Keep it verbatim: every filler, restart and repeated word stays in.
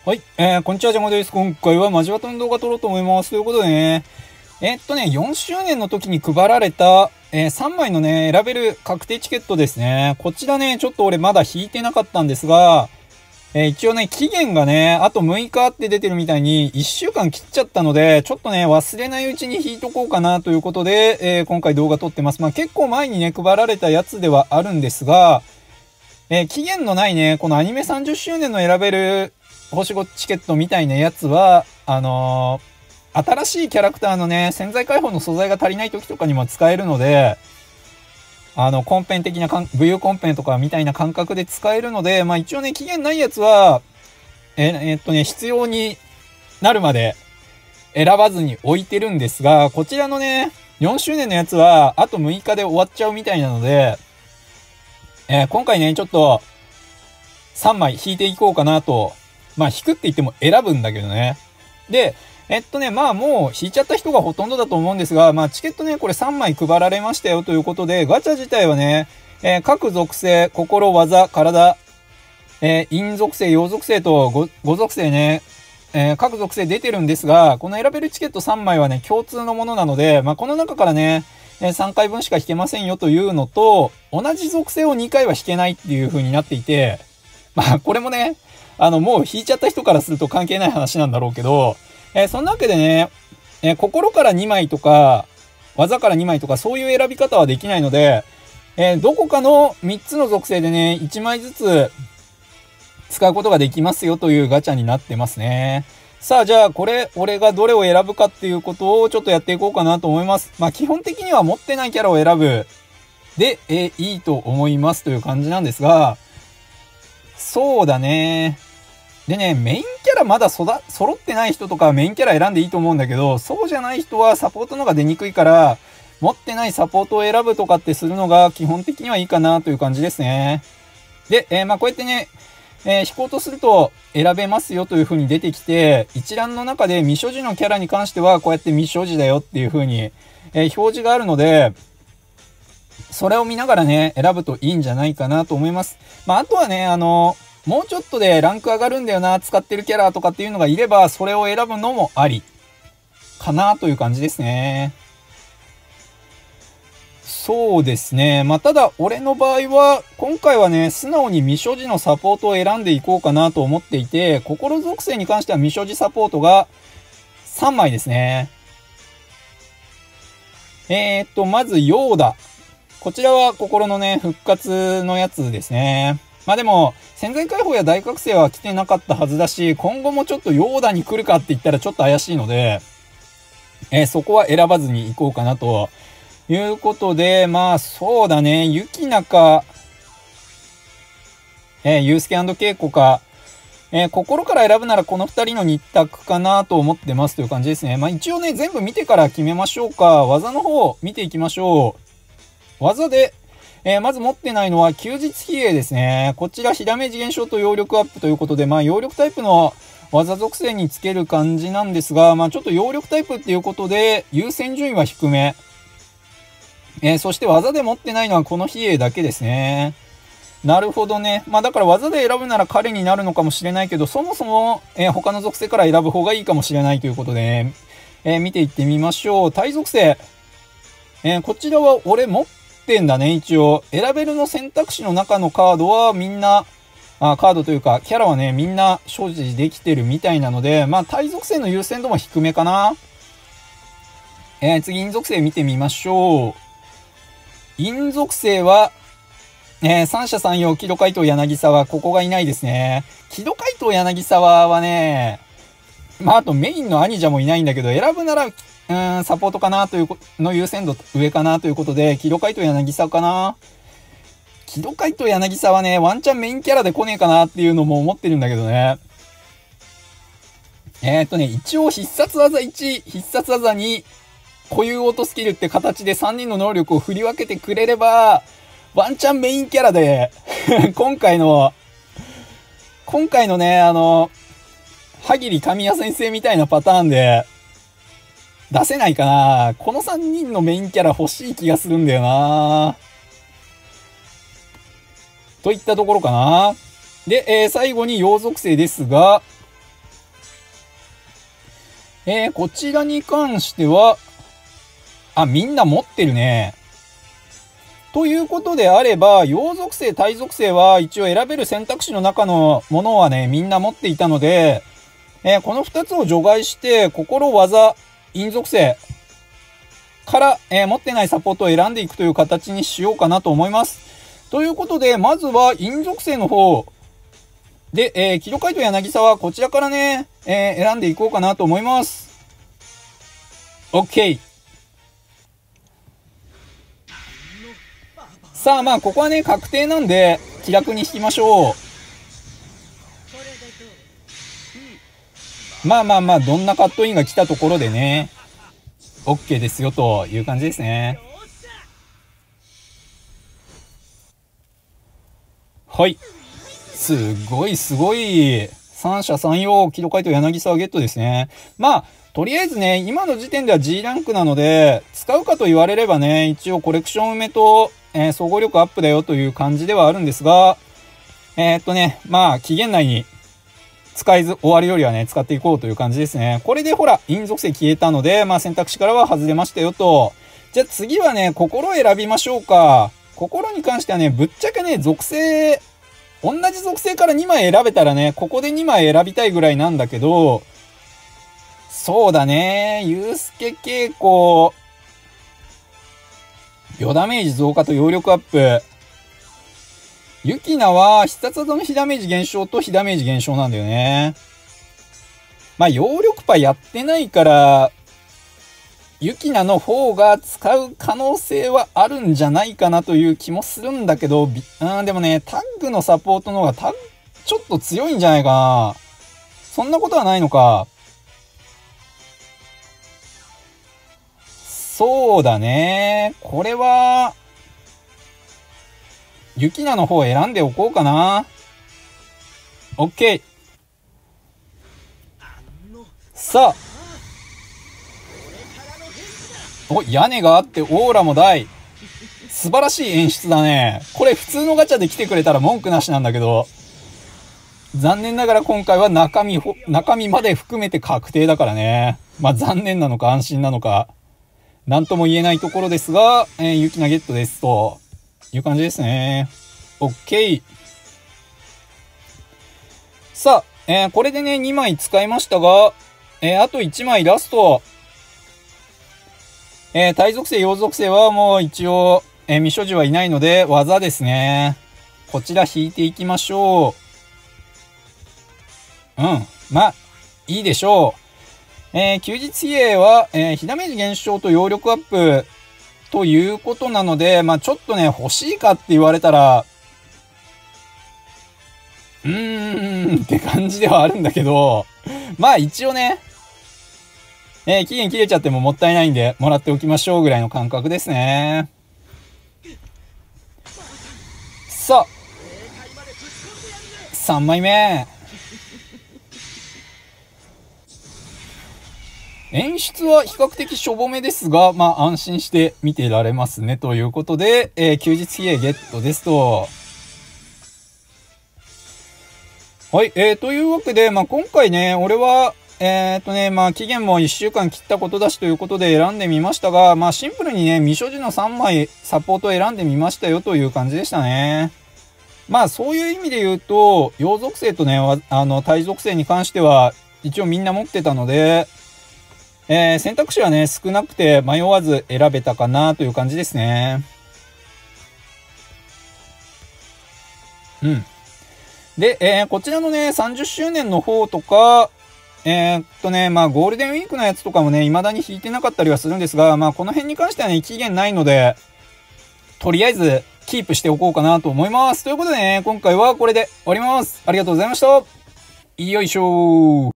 はい、えー、こんにちは、ジャマです。今回はマジバトの動画撮ろうと思います。ということでね、えー、っとね、よんしゅうねんの時に配られた、えー、さんまいのね、選べる確定チケットですね。こちらね、ちょっと俺まだ引いてなかったんですが、えー、一応ね、期限がね、あとむいかって出てるみたいにいっしゅうかん切っちゃったので、ちょっとね、忘れないうちに引いとこうかなということで、えー、今回動画撮ってます。まあ結構前にね、配られたやつではあるんですが、えー、期限のないね、このアニメさんじゅっしゅうねんの選べる星ごチケットみたいなやつは、あのー、新しいキャラクターのね、潜在解放の素材が足りない時とかにも使えるので、あの、コンペン的な、武勇コンペンとかみたいな感覚で使えるので、まあ一応ね、期限ないやつは、え、えー、っとね、必要になるまで選ばずに置いてるんですが、こちらのね、よんしゅうねんのやつは、あとむいかで終わっちゃうみたいなので、えー、今回ね、ちょっと、さんまい引いていこうかなと。まあ、引くって言っても選ぶんだけどね。で、えっとね、まあもう引いちゃった人がほとんどだと思うんですが、まあチケットね、これさんまい配られましたよということで、ガチャ自体はね、えー、各属性、心、技、体、えー、陰属性、陽属性と 5, 5属性ね、えー、各属性出てるんですが、この選べるチケットさんまいはね、共通のものなので、まあこの中からね、えー、さんかいぶんしか引けませんよというのと、同じ属性をにかいは引けないっていう風になっていて、まあこれもね、あの、もう引いちゃった人からすると関係ない話なんだろうけど、えー、そんなわけでね、えー、心からにまいとか、技からにまいとか、そういう選び方はできないので、えー、どこかのみっつの属性でね、いちまいずつ使うことができますよというガチャになってますね。さあ、じゃあ、これ、俺がどれを選ぶかっていうことをちょっとやっていこうかなと思います。まあ、基本的には持ってないキャラを選ぶで、えー、いいと思いますという感じなんですが、そうだね。でね、メインキャラまだそだ揃ってない人とかメインキャラ選んでいいと思うんだけど、そうじゃない人はサポートのが出にくいから、持ってないサポートを選ぶとかってするのが基本的にはいいかなという感じですね。で、えー、まあこうやってね、えー、引こうとすると選べますよという風に出てきて、一覧の中で未所持のキャラに関してはこうやって未所持だよっていう風に、えー、表示があるので、それを見ながらね、選ぶといいんじゃないかなと思います。まああとはね、あのー、もうちょっとでランク上がるんだよな、使ってるキャラとかっていうのがいれば、それを選ぶのもありかなという感じですね。そうですね。まあ、ただ、俺の場合は、今回はね、素直に未所持のサポートを選んでいこうかなと思っていて、心属性に関しては未所持サポートがさんまいですね。えー、っと、まず、ヨーダ。こちらは心のね、復活のやつですね。まあでも、潜在解放や大覚醒は来てなかったはずだし、今後もちょっとヨーダに来るかって言ったらちょっと怪しいので、えー、そこは選ばずに行こうかなということで、まあそうだね、ユキナか、えー、ユースケ&ケイコか、えー、心から選ぶならこのふたりのに択かなと思ってますという感じですね。まあ一応ね、全部見てから決めましょうか。技の方見ていきましょう。技で、えー、まず持ってないのは休日比叡ですね。こちら、ひダメージ減少と揚力アップということで、まあ、揚力タイプの技属性につける感じなんですが、まあ、ちょっと揚力タイプっていうことで、優先順位は低め。えー、そして技で持ってないのはこの比叡だけですね。なるほどね。まあ、だから技で選ぶなら彼になるのかもしれないけど、そもそも、えー、他の属性から選ぶ方がいいかもしれないということで、ね、えー、見ていってみましょう。対属性。えー、こちらは俺持ってってんだね、一応。選べるの選択肢の中のカードはみんな、あカードというか、キャラはね、みんな所持できてるみたいなので、まあ、対属性の優先度も低めかな。えー、次、陰属性見てみましょう。陰属性は、えー、三者三様、木戸海斗柳沢、ここがいないですね。木戸海斗柳沢はね、まあ、あとメインの兄者もいないんだけど、選ぶなら、うん、サポートかなというの優先度上かなということで、木戸海と柳沢かな。木戸海と柳沢はね、ワンチャンメインキャラで来ねえかなっていうのも思ってるんだけどね。えー、っとね、一応必殺技いち、必殺技に、固有オートスキルって形でさんにんの能力を振り分けてくれれば、ワンチャンメインキャラで、今回の、今回のね、あの、萩里神谷先生みたいなパターンで、出せないかな。このさんにんのメインキャラ欲しい気がするんだよな。といったところかな。で、えー、最後に陽属性ですが、 えー、こちらに関しては、あ、みんな持ってるね。ということであれば、陽属性、体属性は一応選べる選択肢の中のものはね、みんな持っていたので、えー、このふたつを除外して、心、技、陰属性から、えー、持ってないサポートを選んでいくという形にしようかなと思います。ということで、まずは陰属性の方で、えー、キロカイト柳沢、こちらからね、えー、選んでいこうかなと思います。OK。さあ、まあ、ここはね、確定なんで、気楽に引きましょう。まあまあまあ、どんなカットインが来たところでね、OK ですよ、という感じですね。はい。すごいすごい。三者三様、キロカイト柳沢ゲットですね。まあ、とりあえずね、今の時点では G ランクなので、使うかと言われればね、一応コレクション埋めと、えー、総合力アップだよという感じではあるんですが、えー、っとね、まあ、期限内に使いず終わるよりはね、使っていこうという感じですね。これでほら、陰属性消えたので、まあ選択肢からは外れましたよと。じゃあ次はね、心を選びましょうか。心に関してはね、ぶっちゃけね、属性、同じ属性からにまい選べたらね、ここでにまい選びたいぐらいなんだけど、そうだね、ゆうすけ傾向、秒ダメージ増加と揚力アップ。ユキナは必殺技の被ダメージ減少と被ダメージ減少なんだよね。まあ、揚力パやってないから、ユキナの方が使う可能性はあるんじゃないかなという気もするんだけど、うん、でもね、タッグのサポートの方がタちょっと強いんじゃないかな。そんなことはないのか。そうだね。これは、ユキナの方を選んでおこうかな。OK。さあ。お、屋根があってオーラも大。素晴らしい演出だね。これ普通のガチャで来てくれたら文句なしなんだけど。残念ながら今回は中身、中身まで含めて確定だからね。まあ残念なのか安心なのか。なんとも言えないところですが、えー、ユキナゲットです。という感じですね。OK。さあ、えー、これでね、にまい使いましたが、えー、あといちまいラスト。えー、体属性、陽属性はもう一応、えー、未所持はいないので、技ですね。こちら引いていきましょう。うん。まあ、いいでしょう。えー、休日比叡は、えー、被ダメージ減少と揚力アップということなので、まあちょっとね、欲しいかって言われたら、うーんって感じではあるんだけど、まあ一応ね、えー、期限切れちゃってももったいないんで、もらっておきましょうぐらいの感覚ですね。さあ、さんまいめ。演出は比較的しょぼめですが、まあ安心して見てられますね。ということで、えー、休日比叡ゲットですと。はい、えー、というわけで、まあ今回ね、俺は、えーっとね、まあ期限もいっしゅうかん切ったことだしということで選んでみましたが、まあシンプルにね、未所持のさんまいサポートを選んでみましたよという感じでしたね。まあそういう意味で言うと、陽属性とね、あの、体属性に関しては一応みんな持ってたので、えー、選択肢はね、少なくて迷わず選べたかなという感じですね。うん。で、えー、こちらのね、さんじゅっしゅうねんの方とか、えー、っとね、まあ、ゴールデンウィークのやつとかもね、未だに引いてなかったりはするんですが、まあ、この辺に関してはね、期限ないので、とりあえず、キープしておこうかなと思います。ということでね、今回はこれで終わります。ありがとうございました。よいしょー。